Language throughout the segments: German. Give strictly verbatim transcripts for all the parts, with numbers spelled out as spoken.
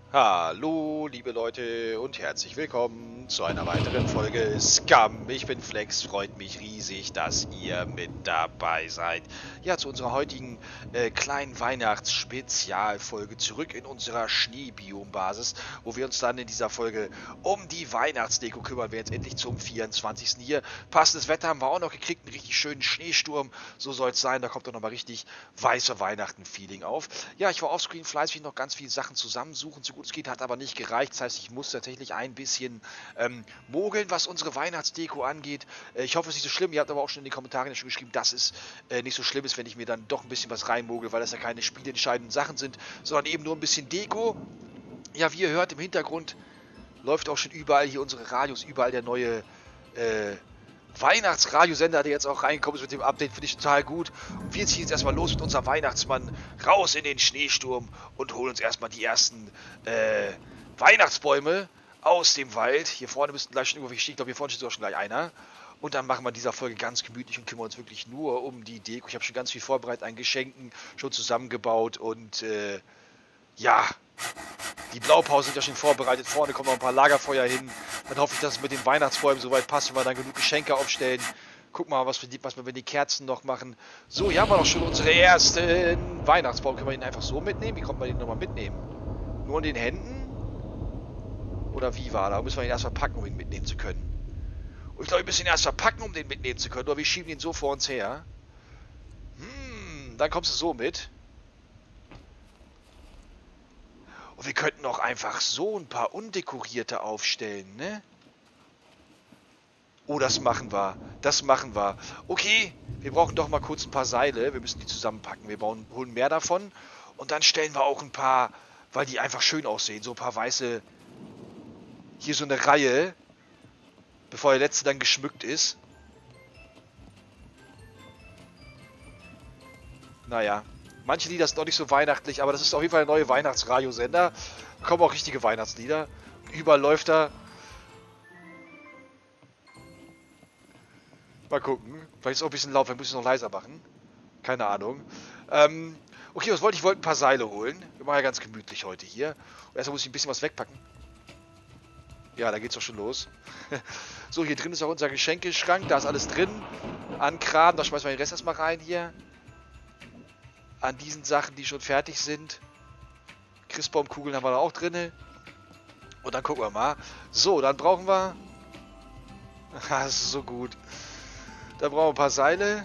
Hallo, liebe Leute und herzlich willkommen zu einer weiteren Folge Scum. Ich bin Flex, freut mich riesig, dass ihr mit dabei seid. Ja, zu unserer heutigen äh, kleinen Weihnachtsspezialfolge zurück in unserer Schneebiombasis, wo wir uns dann in dieser Folge um die Weihnachtsdeko kümmern. Wir jetzt endlich zum vierundzwanzigsten hier. Passendes Wetter haben wir auch noch gekriegt, einen richtig schönen Schneesturm. So soll es sein, da kommt doch nochmal richtig weiße Weihnachten-Feeling auf. Ja, ich war offscreen fleißig noch ganz viele Sachen zusammensuchen, so gut es geht, hat aber nicht gereicht. Das heißt, ich muss tatsächlich ein bisschen ähm, mogeln, was unsere Weihnachtsdeko angeht. Äh, ich hoffe, es ist nicht so schlimm. Ihr habt aber auch schon in die Kommentare schon geschrieben, dass es äh, nicht so schlimm ist, wenn ich mir dann doch ein bisschen was reinmogel, weil das ja keine spielentscheidenden Sachen sind, sondern eben nur ein bisschen Deko. Ja, wie ihr hört, im Hintergrund läuft auch schon überall hier unsere Radios, überall der neue äh, Weihnachtsradiosender, der jetzt auch reingekommen ist mit dem Update, finde ich total gut. Und wir ziehen jetzt erstmal los mit unserem Weihnachtsmann raus in den Schneesturm und holen uns erstmal die ersten äh, Weihnachtsbäume aus dem Wald. Hier vorne müssten gleich schon irgendwo stehen. Ich glaube, hier vorne steht auch schon gleich einer. Und dann machen wir in dieser Folge ganz gemütlich und kümmern uns wirklich nur um die Deko. Ich habe schon ganz viel vorbereitet an Geschenken, schon zusammengebaut und äh, ja, die Blaupausen sind ja schon vorbereitet. Vorne kommen noch ein paar Lagerfeuer hin. Dann hoffe ich, dass es mit den Weihnachtsbäumen soweit passt, wenn wir dann genug Geschenke aufstellen. Guck mal, was wir, die, was wir mit den Kerzen noch machen. So, hier haben wir doch schon unsere ersten Weihnachtsbaum. Können wir den einfach so mitnehmen? Wie kommt man den nochmal mitnehmen? Nur in den Händen? Oder wie war da? Müssen wir ihn erst verpacken, um ihn mitnehmen zu können? Und ich glaube, wir müssen ihn erst verpacken, um den mitnehmen zu können. Oder wir schieben ihn so vor uns her. Hm, dann kommst du so mit. Und wir könnten auch einfach so ein paar undekorierte aufstellen, ne? Oh, das machen wir. Das machen wir. Okay, wir brauchen doch mal kurz ein paar Seile. Wir müssen die zusammenpacken. Wir bauen, holen mehr davon. Und dann stellen wir auch ein paar, weil die einfach schön aussehen, so ein paar weiße... Hier so eine Reihe, bevor der letzte dann geschmückt ist. Naja. Manche Lieder sind noch nicht so weihnachtlich, aber das ist auf jeden Fall der neue Weihnachtsradiosender. Da kommen auch richtige Weihnachtslieder. Überall läuft er. Mal gucken. Vielleicht ist es auch ein bisschen laut, vielleicht muss ich es noch leiser machen. Keine Ahnung. Ähm, okay, was wollte ich? Ich wollte ein paar Seile holen. Wir machen ja ganz gemütlich heute hier. Und erstmal muss ich ein bisschen was wegpacken. Ja, da geht's doch schon los. So, hier drin ist auch unser Geschenkeschrank. Da ist alles drin. An Kram. Da schmeißen wir den Rest erstmal rein hier. An diesen Sachen, die schon fertig sind. Christbaumkugeln haben wir da auch drin. Und dann gucken wir mal. So, dann brauchen wir... Das ist so gut. Dann brauchen wir ein paar Seile.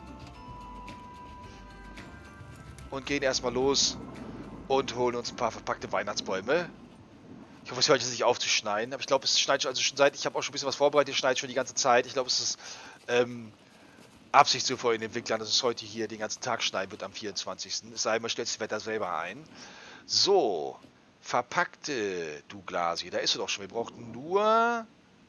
Und gehen erstmal los. Und holen uns ein paar verpackte Weihnachtsbäume. Ich hoffe, es hört sich nicht auf zu schneien. Aber ich glaube, es schneit schon, also schon seit... Ich habe auch schon ein bisschen was vorbereitet. Es schneit schon die ganze Zeit. Ich glaube, es ist... Ähm, Absicht so vor den Entwicklern, dass es heute hier den ganzen Tag schneien wird am vierundzwanzigsten Es sei denn, man stellt das Wetter selber ein. So, verpackte Douglasie. Da ist sie doch schon. Wir brauchten nur...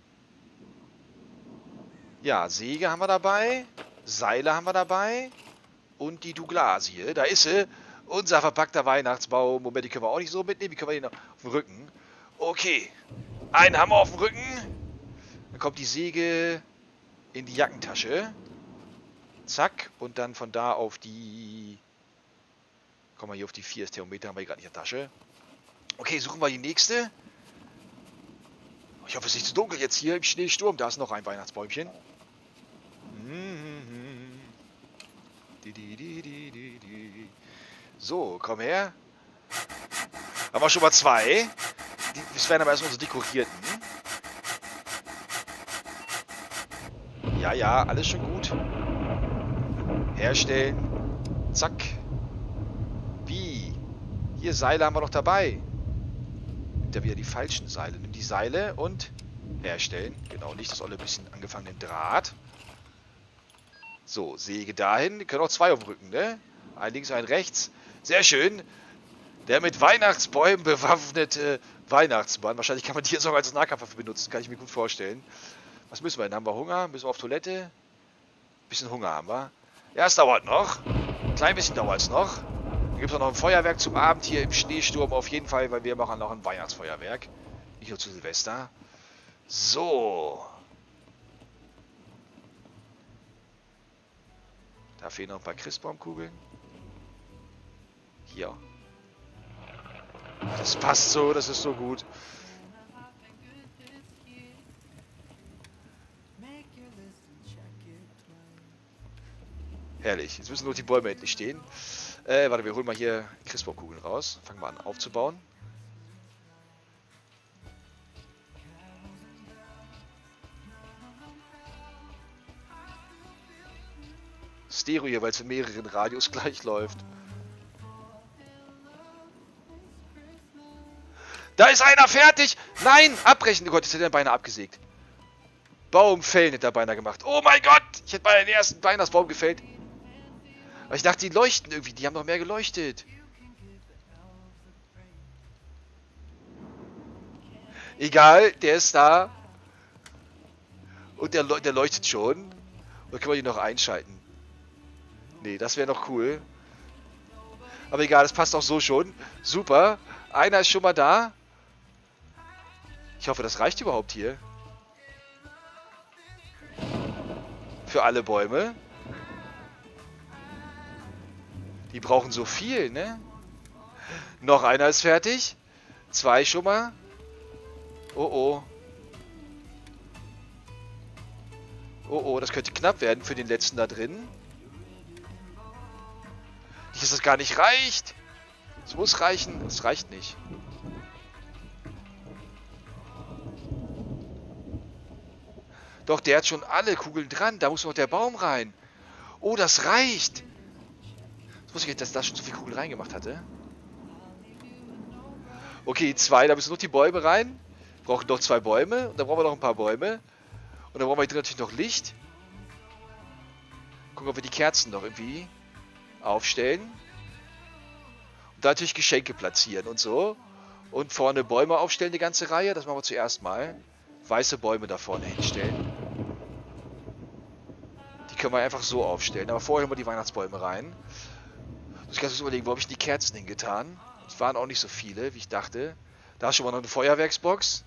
Ja, Säge haben wir dabei. Seile haben wir dabei. Und die Douglasie. Da ist sie. Unser verpackter Weihnachtsbaum. Moment, die können wir auch nicht so mitnehmen. Wie können wir den auf dem Rücken? Okay. Einen haben wir auf dem Rücken. Dann kommt die Säge in die Jackentasche. Zack, und dann von da auf die... Kommen wir hier auf die vier Thermometer, haben wir hier gerade nicht in der Tasche. Okay, suchen wir die nächste. Ich hoffe, es ist nicht zu dunkel jetzt hier im Schneesturm. Da ist noch ein Weihnachtsbäumchen. So, komm her. Haben wir schon mal zwei. Das wären aber erstmal unsere dekorierten. Ja, ja, alles schon gut. Herstellen. Zack. Wie? Hier, Seile haben wir noch dabei. Nimmt er wieder die falschen Seile. Nimm die Seile und herstellen. Genau, nicht das olle bisschen angefangene Draht. So, Säge dahin. Die können auch zwei auf dem Rücken, ne? Ein links, ein rechts. Sehr schön. Der mit Weihnachtsbäumen bewaffnete Weihnachtsmann. Wahrscheinlich kann man die jetzt auch als Nahkampfwaffe benutzen. Kann ich mir gut vorstellen. Was müssen wir denn? Haben wir Hunger? Müssen wir auf Toilette? Bisschen Hunger haben wir. Ja, es dauert noch. Ein klein bisschen dauert es noch. Dann gibt es noch ein Feuerwerk zum Abend hier im Schneesturm auf jeden Fall, weil wir machen noch ein Weihnachtsfeuerwerk. Nicht nur zu Silvester. So. Da fehlen noch ein paar Christbaumkugeln. Hier. Das Das passt so, das ist so gut. Herrlich. Jetzt müssen nur die Bäume endlich stehen. Äh, warte, wir holen mal hier Christbaumkugeln raus. Fangen wir an aufzubauen. Stereo hier, weil es in mehreren Radios gleich läuft. Da ist einer fertig! Nein! Abbrechen! Oh Gott, jetzt hätte er beinahe abgesägt. Baum fällen hätte er beinahe gemacht. Oh mein Gott! Ich hätte beinahe den ersten Weihnachtsbaum gefällt. Aber ich dachte, die leuchten irgendwie. Die haben noch mehr geleuchtet. Egal, der ist da. Und der, der leuchtet schon. Oder können wir die noch einschalten? Nee, das wäre noch cool. Aber egal, das passt auch so schon. Super. Einer ist schon mal da. Ich hoffe, das reicht überhaupt hier. Für alle Bäume. Die brauchen so viel, ne? Noch einer ist fertig. Zwei schon mal. Oh oh. Oh oh, das könnte knapp werden für den letzten da drin. Nicht, dass das gar nicht reicht. Es muss reichen. Es reicht nicht. Doch, der hat schon alle Kugeln dran. Da muss noch der Baum rein. Oh, das reicht. Das wusste ich nicht, dass da schon so viele Kugeln reingemacht hatte. Okay, zwei. Da müssen noch die Bäume rein. Wir brauchen noch zwei Bäume. Und dann brauchen wir noch ein paar Bäume. Und dann brauchen wir hier drin natürlich noch Licht. Gucken, ob wir die Kerzen noch irgendwie aufstellen. Und da natürlich Geschenke platzieren und so. Und vorne Bäume aufstellen, die ganze Reihe. Das machen wir zuerst mal. Weiße Bäume da vorne hinstellen. Die können wir einfach so aufstellen. Aber vorher haben wir die Weihnachtsbäume rein. Ich kann jetzt überlegen, wo habe ich die Kerzen hingetan? Es waren auch nicht so viele, wie ich dachte. Da ist schon mal noch eine Feuerwerksbox.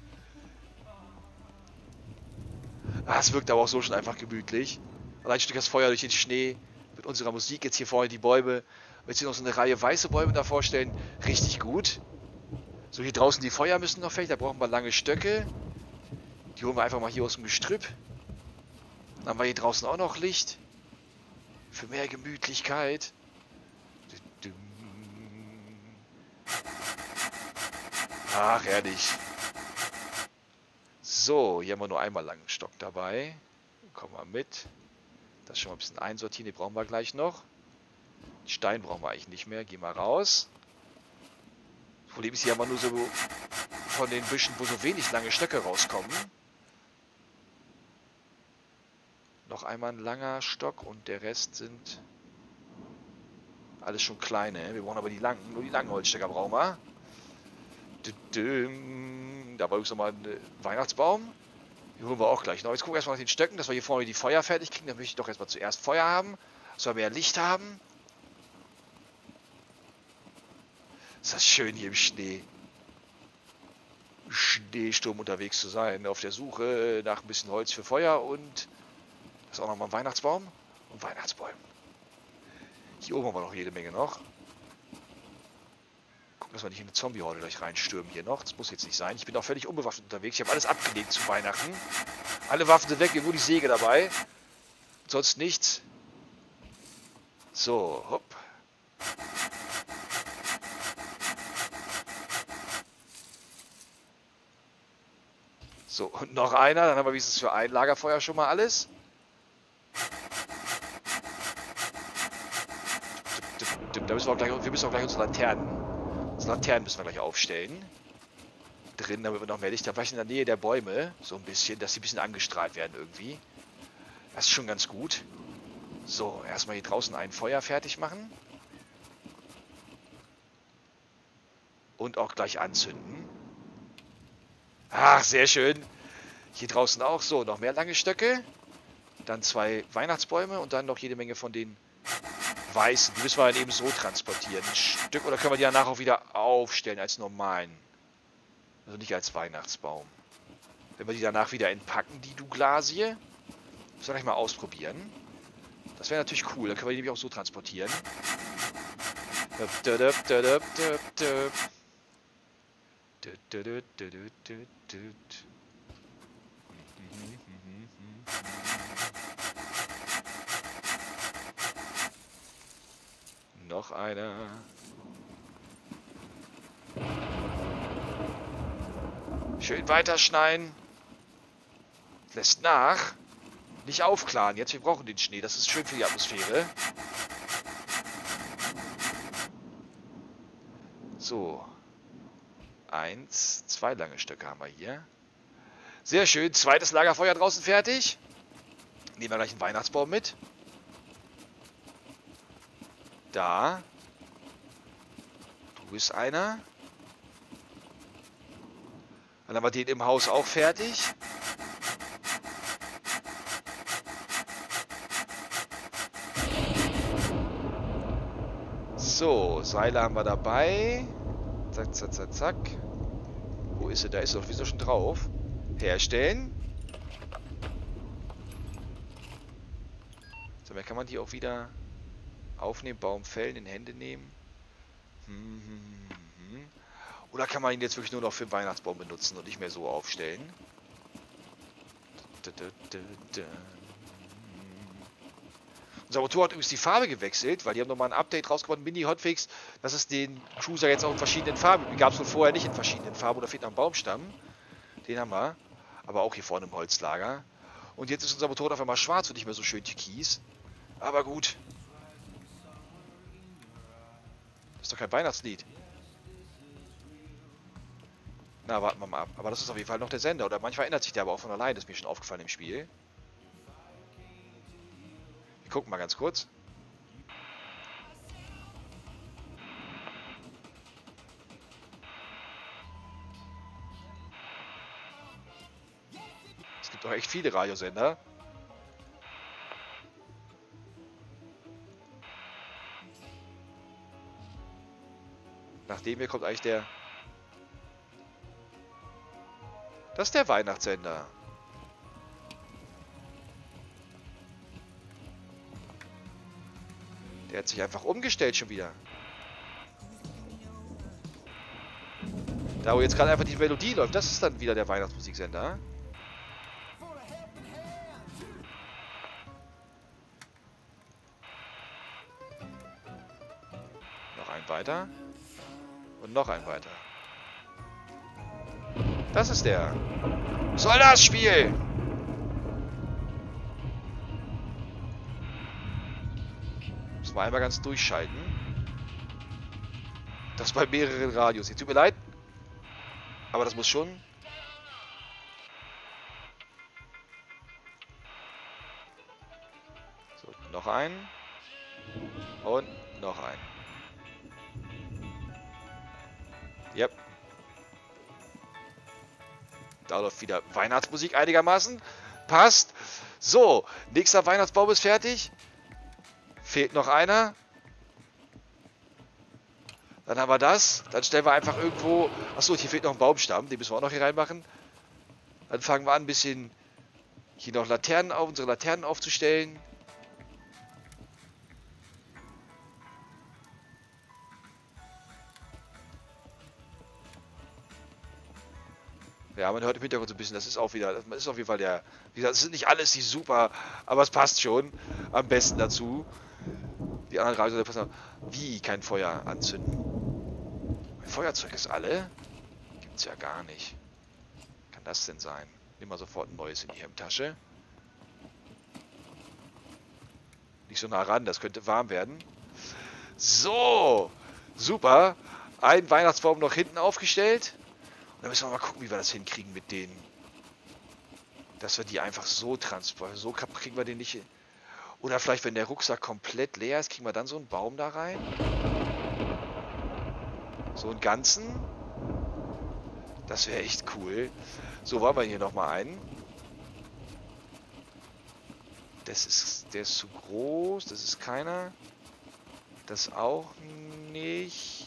Ah, es wirkt aber auch so schon einfach gemütlich. Allein durch das Feuer, durch den Schnee, mit unserer Musik, jetzt hier vorne die Bäume. Jetzt hier noch so eine Reihe weiße Bäume da vorstellen. Richtig gut. So, hier draußen die Feuer müssen noch fertig. Da brauchen wir lange Stöcke. Die holen wir einfach mal hier aus dem Gestrüpp. Dann haben wir hier draußen auch noch Licht. Für mehr Gemütlichkeit. Ach, herrlich. So, hier haben wir nur einmal langen Stock dabei. Kommen wir mit. Das schon mal ein bisschen einsortieren. Die brauchen wir gleich noch. Den Stein brauchen wir eigentlich nicht mehr. Gehen wir raus. Das Problem ist, hier haben wir nur so von den Büschen, wo so wenig lange Stöcke rauskommen. Noch einmal ein langer Stock und der Rest sind alles schon kleine. Wir brauchen aber die langen, nur die langen Holzstöcker brauchen wir. Da war übrigens nochmal ein Weihnachtsbaum. Die holen wir auch gleich noch. Jetzt gucken wir erstmal nach den Stöcken, dass wir hier vorne die Feuer fertig kriegen. Dann möchte ich doch erstmal zuerst Feuer haben. Dass wir mehr Licht haben. Ist das schön hier im Schnee. Schneesturm unterwegs zu sein. Auf der Suche nach ein bisschen Holz für Feuer und das ist auch nochmal ein Weihnachtsbaum und Weihnachtsbäume. Hier oben haben wir noch jede Menge noch. Gucken, dass wir nicht in eine Zombie-Horde gleich reinstürmen hier noch. Das muss jetzt nicht sein. Ich bin auch völlig unbewaffnet unterwegs. Ich habe alles abgelegt zu Weihnachten. Alle Waffen sind weg, nur die Säge dabei. Sonst nichts. So, hopp. So, und noch einer. Dann haben wir wenigstens für ein Lagerfeuer schon mal alles. Da müssen wir, auch gleich, wir müssen auch gleich unsere Laternen. Unsere Laternen müssen wir gleich aufstellen. Drin, damit wir noch mehr Licht haben. Vielleicht in der Nähe der Bäume. So ein bisschen, dass sie ein bisschen angestrahlt werden irgendwie. Das ist schon ganz gut. So, erstmal hier draußen ein Feuer fertig machen. Und auch gleich anzünden. Ach, sehr schön. Hier draußen auch. So, noch mehr lange Stöcke. Dann zwei Weihnachtsbäume und dann noch jede Menge von den weißen. Die müssen wir dann eben so transportieren. Ein Stück, oder können wir die danach auch wieder aufstellen als normalen. Also nicht als Weihnachtsbaum. Wenn wir die danach wieder entpacken, die Douglasie. Müssen wir gleich mal ausprobieren. Das wäre natürlich cool. Dann können wir die nämlich auch so transportieren. Noch einer. Schön weiterschneiden. Lässt nach. Nicht aufklaren. Jetzt, wir brauchen den Schnee. Das ist schön für die Atmosphäre. So. Eins, zwei lange Stöcke haben wir hier. Sehr schön. Zweites Lagerfeuer draußen fertig. Nehmen wir gleich einen Weihnachtsbaum mit. Da. Du bist einer. Dann haben wir den im Haus auch fertig. So, Seile haben wir dabei. Zack, zack, zack, zack. Wo ist er? Da ist er doch wieso schon drauf. Herstellen. So, dann kann man die auch wieder aufnehmen, Baum fällen, in Hände nehmen. Hm, hm, hm. Oder kann man ihn jetzt wirklich nur noch für den Weihnachtsbaum benutzen und nicht mehr so aufstellen? Da, da, da, da. Unser Motor hat übrigens die Farbe gewechselt, weil die haben nochmal ein Update rausgebracht, Mini-Hotfix, dass es den Cruiser jetzt auch in verschiedenen Farben gibt. Gab es wohl vorher nicht in verschiedenen Farben, oder fehlt noch ein Baumstamm. Den haben wir. Aber auch hier vorne im Holzlager. Und jetzt ist unser Motorrad auf einmal schwarz und nicht mehr so schön türkis. Aber gut. Das ist doch kein Weihnachtslied. Na, warten wir mal ab. Aber das ist auf jeden Fall noch der Sender. Oder manchmal ändert sich der aber auch von allein. Das ist mir schon aufgefallen im Spiel. Wir gucken mal ganz kurz. Es gibt doch echt viele Radiosender. Nachdem hier kommt eigentlich der... Das ist der Weihnachtssender. Der hat sich einfach umgestellt schon wieder. Da wo jetzt gerade einfach die Melodie läuft, das ist dann wieder der Weihnachtsmusiksender. Noch ein weiter. Und noch ein weiter. Das ist der. Soll das Spiel? Müssen wir einmal ganz durchschalten. Das bei mehreren Radios. Jetzt tut mir leid. Aber das muss schon. So, noch ein. Und noch ein. Yep. Da läuft wieder Weihnachtsmusik einigermaßen. Passt. So, nächster Weihnachtsbaum ist fertig. Fehlt noch einer. Dann haben wir das. Dann stellen wir einfach irgendwo... Achso, hier fehlt noch ein Baumstamm. Den müssen wir auch noch hier reinmachen. Dann fangen wir an, ein bisschen hier noch Laternen auf, unsere Laternen aufzustellen. Ja, man hört im Hintergrund so ein bisschen, das ist auch wieder, das ist auf jeden Fall der, wie gesagt, es sind nicht alles die super, aber es passt schon am besten dazu. Die anderen Radios passen auch. Wie, kein Feuer anzünden? Mein Feuerzeug ist alle? Gibt's ja gar nicht. Kann das denn sein? Nimm mal sofort ein neues in die Hemdtasche. Nicht so nah ran, das könnte warm werden. So, super. Ein Weihnachtsbaum noch hinten aufgestellt. Und dann müssen wir mal gucken, wie wir das hinkriegen mit denen. Dass wir die einfach so transportieren. So kriegen wir den nicht hin. Oder vielleicht, wenn der Rucksack komplett leer ist, kriegen wir dann so einen Baum da rein. So einen ganzen. Das wäre echt cool. So, wollen wir hier nochmal einen. Das ist, der ist zu groß. Das ist keiner. Das auch nicht.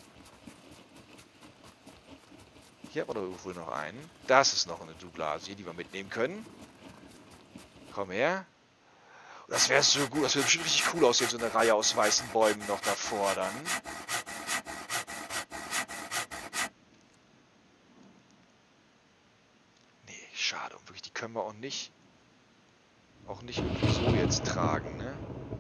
Hier haben wir doch irgendwo noch einen. Das ist noch eine Douglasie, die wir mitnehmen können. Komm her. Das wäre so gut. Das würde bestimmt richtig cool aussehen. So eine Reihe aus weißen Bäumen noch davor dann. schade. Und wirklich, die können wir auch nicht, auch nicht irgendwie so jetzt tragen, ne?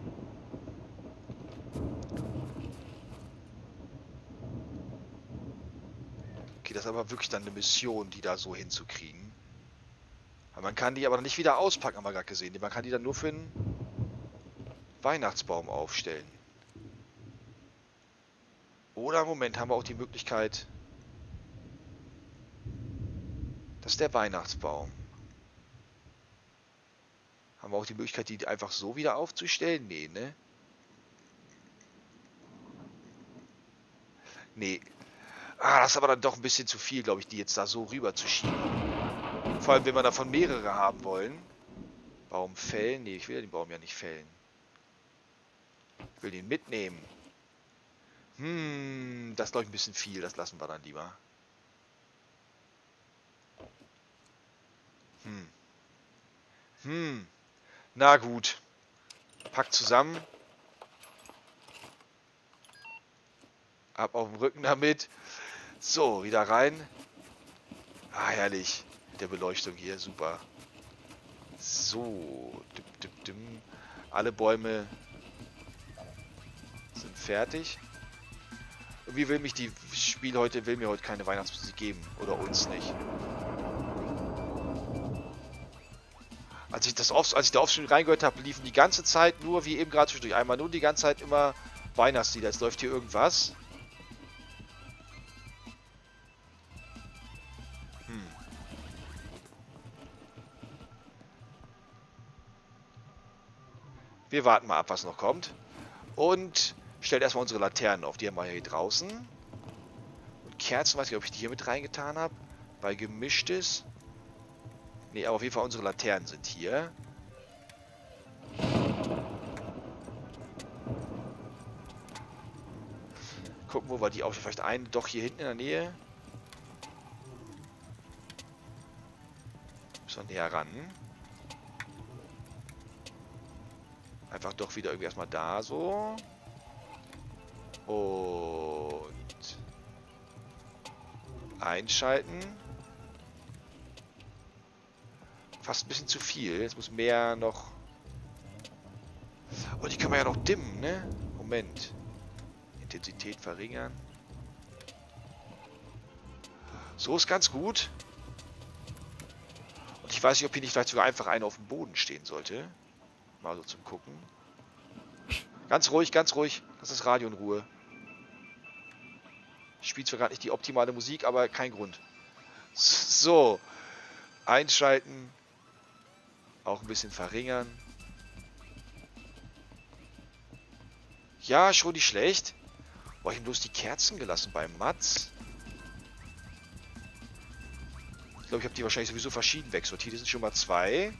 Okay, das ist aber wirklich dann eine Mission, die da so hinzukriegen. Aber man kann die aber nicht wieder auspacken, haben wir gerade gesehen. Man kann die dann nur für einen Weihnachtsbaum aufstellen. Oder im Moment haben wir auch die Möglichkeit... Das ist der Weihnachtsbaum. Haben wir auch die Möglichkeit, die einfach so wieder aufzustellen? Nee, ne? Nee. Ah, das ist aber dann doch ein bisschen zu viel, glaube ich, die jetzt da so rüber zu schieben. Vor allem, wenn wir davon mehrere haben wollen. Baum fällen? Nee, ich will den Baum ja nicht fällen. Ich will den mitnehmen. Hm, das ist, glaube ich, ein bisschen viel. Das lassen wir dann lieber. Hm. Hm. Na gut. Pack zusammen. Ab auf dem Rücken damit. So, wieder rein. Ah, herrlich. Mit der Beleuchtung hier, super. So. Dim, dim, dim. Alle Bäume sind fertig. Irgendwie will mich die Spiel heute, will mir heute keine Weihnachtsmusik geben. Oder uns nicht. Als ich das auf, als ich da Offstream reingehört habe, liefen die ganze Zeit nur, wie eben gerade zwischendurch, einmal nur die ganze Zeit immer Weihnachtslieder. Jetzt läuft hier irgendwas. Hm. Wir warten mal ab, was noch kommt. Und stellt erstmal unsere Laternen auf. Die haben wir hier draußen. Und Kerzen, weiß ich, ob ich die hier mit reingetan habe. Bei gemischtes. Ne, aber auf jeden Fall unsere Laternen sind hier. Gucken, wo wir die aufstellen. Vielleicht einen doch hier hinten in der Nähe. Müssen wir näher ran. Einfach doch wieder irgendwie erstmal da so. Und einschalten. Fast ein bisschen zu viel. Jetzt muss mehr noch... Oh, die können wir ja noch dimmen, ne? Moment. Intensität verringern. So ist ganz gut. Und ich weiß nicht, ob hier nicht vielleicht sogar einfach einer auf dem Boden stehen sollte. Mal so zum Gucken. Ganz ruhig, ganz ruhig. Lass das Radio in Ruhe. Ich spiele zwar gerade nicht die optimale Musik, aber kein Grund. So. Einschalten. Auch ein bisschen verringern. Ja, schon nicht schlecht. Wo hab ich denn bloß die Kerzen gelassen? Beim Mats? Ich glaube, ich habe die wahrscheinlich sowieso verschieden wegsortiert. Hier sind schon mal zwei.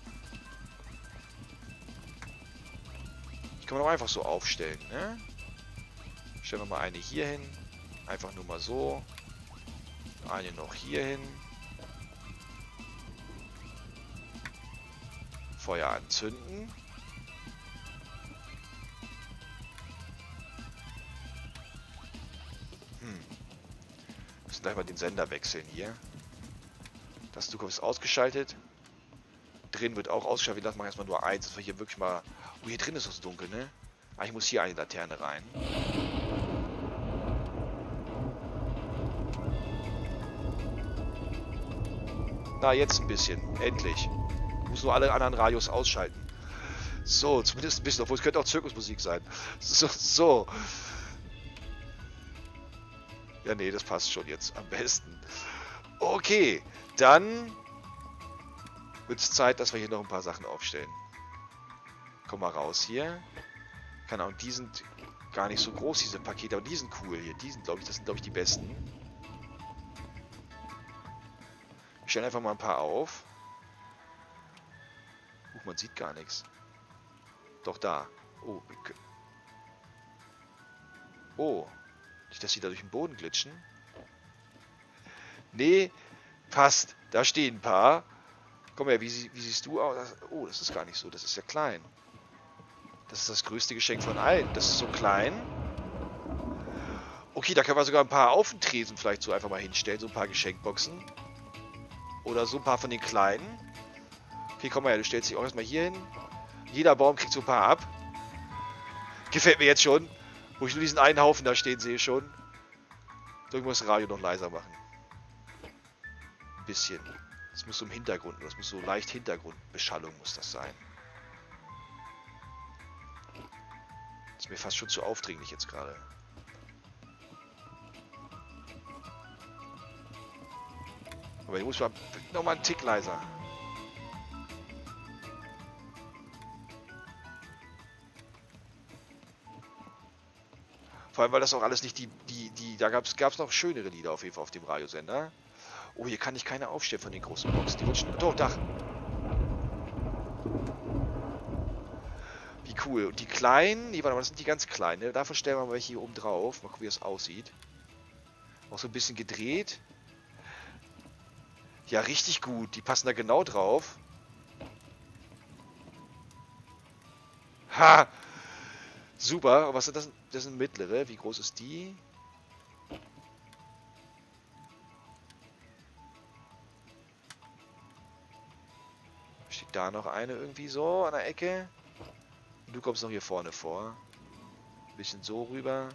Die kann man auch einfach so aufstellen, ne? Stellen wir mal eine hier hin. Einfach nur mal so. Eine noch hier hin. Feuer anzünden. Hm. Müssen gleich mal den Sender wechseln hier. Das Zukunft ist ausgeschaltet. Drin wird auch ausgeschaltet. Wir lassen mal erstmal nur eins, dass wir hier wirklich mal... Oh, hier drin ist es dunkel, ne? Ah, ich muss hier eine Laterne rein. Na, jetzt ein bisschen. Endlich. Ich muss nur alle anderen Radios ausschalten. So, zumindest ein bisschen. Obwohl, es könnte auch Zirkusmusik sein. So, so. Ja, nee, das passt schon jetzt am besten. Okay, dann wird es Zeit, dass wir hier noch ein paar Sachen aufstellen. Komm mal raus hier. Keine Ahnung, die sind gar nicht so groß, diese Pakete, aber die sind cool hier. Die sind, glaube ich, das sind, glaube ich, die besten. Wir stellen einfach mal ein paar auf. Uh, man sieht gar nichts. Doch da. Oh. Oh. Nicht, dass sie da durch den Boden glitschen. Nee, passt. Da stehen ein paar. Komm her, wie, wie siehst du aus? Oh, das ist gar nicht so. Das ist ja klein. Das ist das größte Geschenk von allen. Das ist so klein. Okay, da können wir sogar ein paar auf den Tresen vielleicht so einfach mal hinstellen. So ein paar Geschenkboxen. Oder so ein paar von den kleinen. Okay, komm mal her, du stellst dich auch erstmal hier hin. Jeder Baum kriegt so ein paar ab. Gefällt mir jetzt schon. Wo ich nur diesen einen Haufen da stehen sehe schon. So, ich muss das Radio noch leiser machen. Ein bisschen. Das muss so im Hintergrund, das muss so leicht Hintergrundbeschallung muss das sein. Das ist mir fast schon zu aufdringlich jetzt gerade. Aber ich muss mal noch mal einen Tick leiser. Vor allem, weil das auch alles nicht die, die, die, da gab es noch schönere Lieder auf jeden Fall auf dem Radiosender. Oh, hier kann ich keine aufstellen von den großen Boxen. Die rutschen, doch, Dach. Wie cool. Und die kleinen, nee, warte mal, das sind die ganz kleinen. Ne? Davon stellen wir mal welche hier oben drauf. Mal gucken, wie das aussieht. Auch so ein bisschen gedreht. Ja, richtig gut. Die passen da genau drauf. Ha! Super. Was sind das? Das sind mittlere. Wie groß ist die? Steht da noch eine irgendwie so an der Ecke? Du kommst noch hier vorne vor. Ein bisschen so rüber.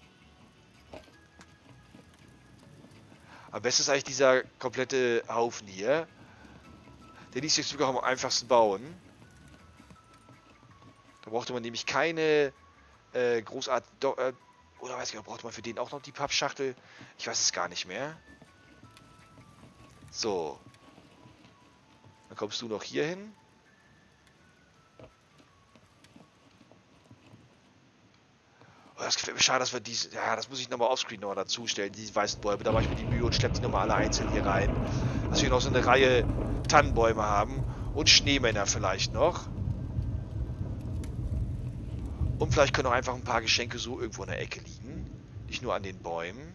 Am besten ist eigentlich dieser komplette Haufen hier. Den ließ sich sogar am einfachsten bauen. Da brauchte man nämlich keine äh, großart... Do, äh, oder weiß ich nicht, brauchte man für den auch noch die Pappschachtel? Ich weiß es gar nicht mehr. So. Dann kommst du noch hier hin. Oh, das gefällt mir schade, dass wir diese... Ja, das muss ich nochmal offscreen nochmal dazustellen, diese weißen Bäume. Da mache ich mir die Mühe und schleppe die nochmal alle einzeln hier rein. Dass wir noch so eine Reihe Tannenbäume haben. Und Schneemänner vielleicht noch. Und vielleicht können auch einfach ein paar Geschenke so irgendwo in der Ecke liegen. Nicht nur an den Bäumen.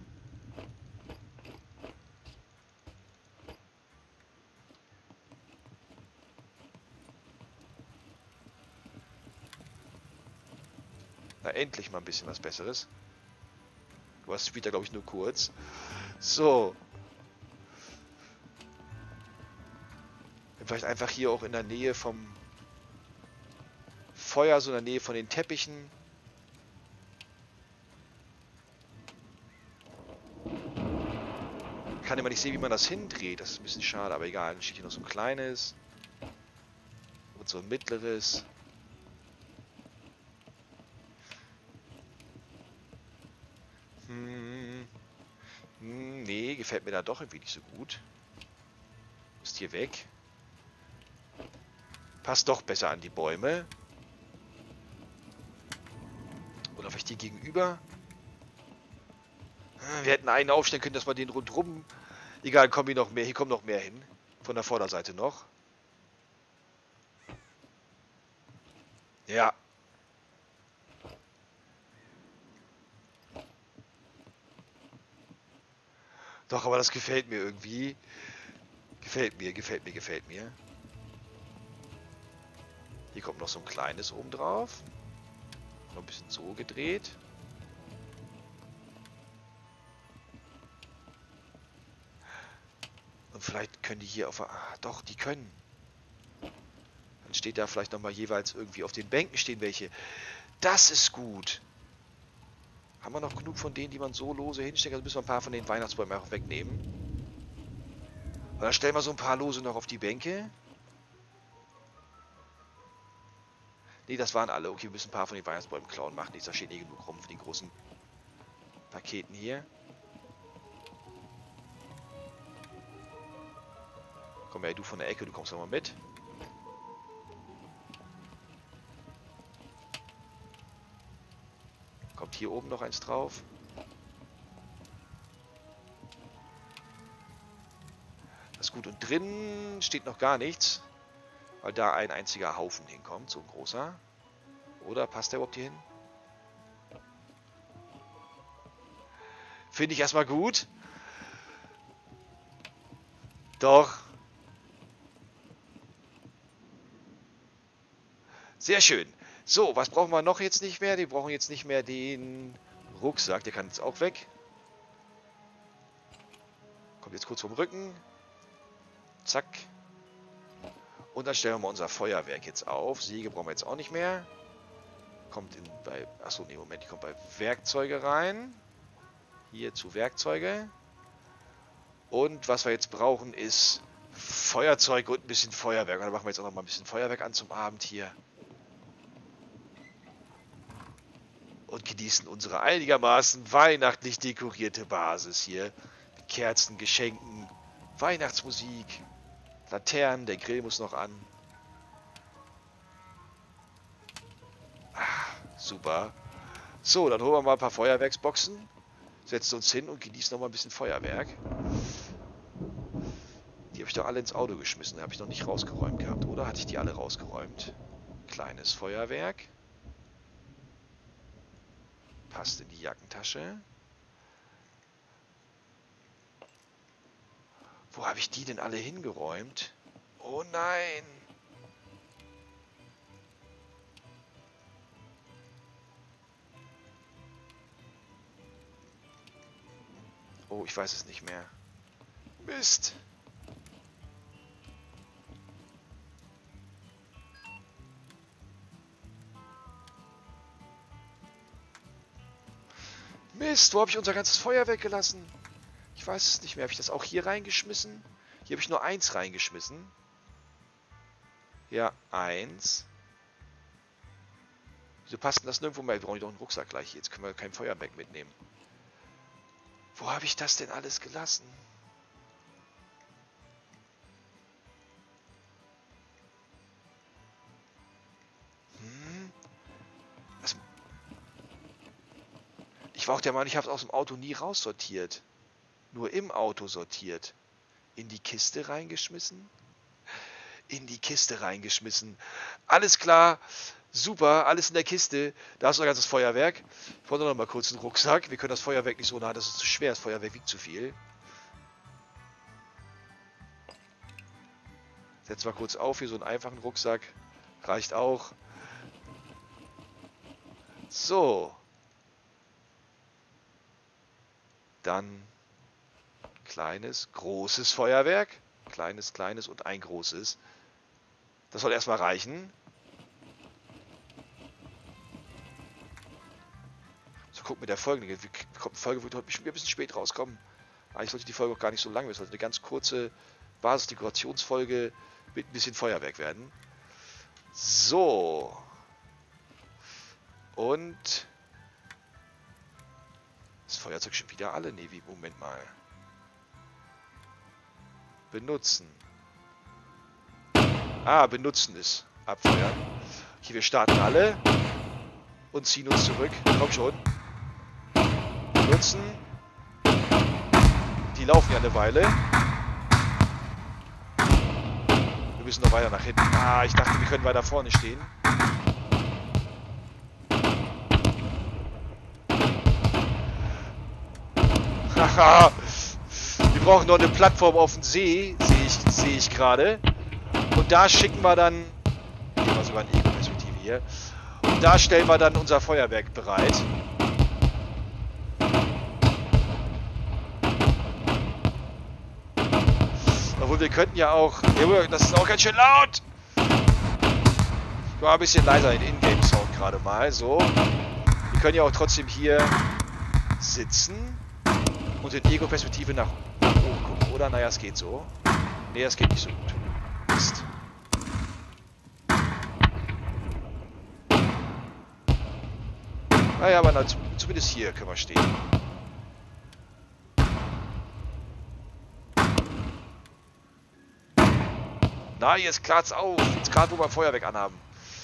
Na, endlich mal ein bisschen was Besseres. Du hast später, glaube ich, nur kurz. So. Vielleicht einfach hier auch in der Nähe vom Feuer, so in der Nähe von den Teppichen. Ich kann immer nicht sehen, wie man das hindreht. Das ist ein bisschen schade, aber egal. Dann steht hier noch so ein kleines. Und so ein mittleres. Hm. Hm, nee, gefällt mir da doch irgendwie nicht so gut. Ist hier weg. Passt doch besser an die Bäume. Oder vielleicht die gegenüber. Wir hätten einen aufstellen können, dass wir den rundrum... Egal, kommen hier noch mehr. Hier kommen noch mehr hin. Von der Vorderseite noch. Ja. Doch, aber das gefällt mir irgendwie. Gefällt mir, gefällt mir, gefällt mir. Hier kommt noch so ein kleines oben drauf. Noch ein bisschen so gedreht. Und vielleicht können die hier auf... Ah, doch, die können. Dann steht da vielleicht nochmal jeweils irgendwie auf den Bänken stehen welche. Das ist gut. Haben wir noch genug von denen, die man so lose hinsteckt? Also müssen wir ein paar von den Weihnachtsbäumen auch wegnehmen. Und dann stellen wir so ein paar lose noch auf die Bänke. Ne, das waren alle. Okay, wir müssen ein paar von den Weihnachtsbäumen klauen. Macht nichts, da steht eh genug rum für die großen Paketen hier. Komm her, du von der Ecke, du kommst doch mal mit. Kommt hier oben noch eins drauf. Das ist gut. Und drin steht noch gar nichts. Weil da ein einziger Haufen hinkommt, so ein großer. Oder passt der überhaupt hier hin? Finde ich erstmal gut. Doch. Sehr schön. So, was brauchen wir noch jetzt nicht mehr? Wir brauchen jetzt nicht mehr den Rucksack. Der kann jetzt auch weg. Kommt jetzt kurz vom Rücken. Zack. Und dann stellen wir mal unser Feuerwerk jetzt auf. Säge brauchen wir jetzt auch nicht mehr. Kommt in bei... Achso, nee, Moment. Die kommt bei Werkzeuge rein. Hier zu Werkzeuge. Und was wir jetzt brauchen ist Feuerzeug und ein bisschen Feuerwerk. Und dann machen wir jetzt auch noch mal ein bisschen Feuerwerk an zum Abend hier. Und genießen unsere einigermaßen weihnachtlich dekorierte Basis hier. Mit Kerzen, Geschenken, Weihnachtsmusik, Laternen, der Grill muss noch an. Ah, super. So, dann holen wir mal ein paar Feuerwerksboxen, setzen uns hin und genießen noch mal ein bisschen Feuerwerk. Die habe ich doch alle ins Auto geschmissen, die habe ich noch nicht rausgeräumt gehabt, oder? Hatte ich die alle rausgeräumt? Kleines Feuerwerk. Passt in die Jackentasche. Wo habe ich die denn alle hingeräumt? Oh nein! Oh, ich weiß es nicht mehr. Mist! Mist, wo habe ich unser ganzes Feuer weggelassen? Ich weiß es nicht mehr. Habe ich das auch hier reingeschmissen? Hier habe ich nur eins reingeschmissen. Ja, eins. Wieso passt denn das nirgendwo mehr? Wir brauchen doch einen Rucksack gleich. Jetzt können wir kein Feuerwerk mitnehmen. Wo habe ich das denn alles gelassen? Hm? Das ich war auch der Meinung, ich habe es aus dem Auto nie raussortiert. Nur im Auto sortiert. In die Kiste reingeschmissen. In die Kiste reingeschmissen. Alles klar. Super. Alles in der Kiste. Da ist unser ganzes Feuerwerk. Ich wollte noch mal kurz einen Rucksack. Wir können das Feuerwerk nicht so nah. Das ist zu schwer. Das Feuerwerk wiegt zu viel. Setzen wir kurz auf. Hier so einen einfachen Rucksack. Reicht auch. So. Dann kleines, großes Feuerwerk. Kleines, kleines und ein großes. Das soll erstmal reichen. So, guck mit der Folge. Die Folge wird heute ein bisschen spät rauskommen. Eigentlich sollte die Folge auch gar nicht so lang werden. Es sollte eine ganz kurze Basisdekorationsfolge mit ein bisschen Feuerwerk werden. So. Und... das Feuerzeug schon wieder alle? Nee, wie? Moment mal. Benutzen. Ah, benutzen ist abfeuern. Okay, wir starten alle. Und ziehen uns zurück. Komm schon. Benutzen. Die laufen ja eine Weile. Wir müssen noch weiter nach hinten. Ah, ich dachte, wir können weiter vorne stehen. Haha. Wir brauchen noch eine Plattform auf dem See, sehe ich, sehe ich gerade. Und da schicken wir dann... Hier war sogar eine Ego-Perspektive hier. Und da stellen wir dann unser Feuerwerk bereit. Obwohl, wir könnten ja auch... Das ist auch ganz schön laut! Ich war ein bisschen leiser in Ingame-Sound gerade mal. So. Wir können ja auch trotzdem hier sitzen. Und in Ego-Perspektive nach oben gucken, oder? Naja, es geht so. Nee, es geht nicht so gut. Mist. Naja, aber na, zumindest hier können wir stehen. Na, jetzt klart's auf. Jetzt gerade, wo wir Feuerwerk anhaben.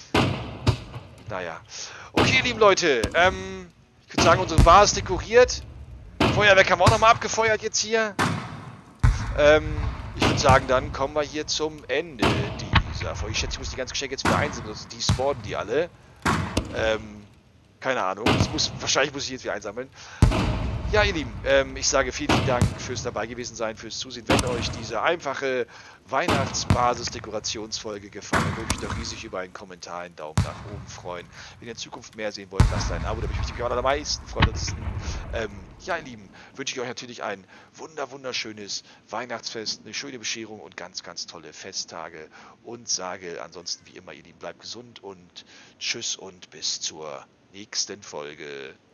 Naja. Okay, lieben Leute. Ähm, ich würde sagen, unsere Bar ist dekoriert. Feuerwerk haben wir auch nochmal abgefeuert jetzt hier. Ähm, ich würde sagen, dann kommen wir hier zum Ende dieser Folge. Ich schätze, ich muss die ganzen Geschenke jetzt wieder einsammeln, sonst die spawnen die alle. Ähm, keine Ahnung. Das muss, wahrscheinlich muss ich jetzt wieder einsammeln. Ja, ihr Lieben, ähm, ich sage vielen, vielen Dank fürs dabei gewesen sein, fürs Zusehen. Wenn euch diese einfache Weihnachtsbasis-Dekorationsfolge gefallen hat, würde ich mich doch riesig über einen Kommentar, einen Daumen nach oben freuen. Wenn ihr in Zukunft mehr sehen wollt, lasst ein Abo, da würde ich mich am allermeisten freuen. Ansonsten, ähm, ja, ihr Lieben, wünsche ich euch natürlich ein wunder, wunderschönes Weihnachtsfest, eine schöne Bescherung und ganz, ganz tolle Festtage. Und sage ansonsten, wie immer, ihr Lieben, bleibt gesund und tschüss und bis zur nächsten Folge.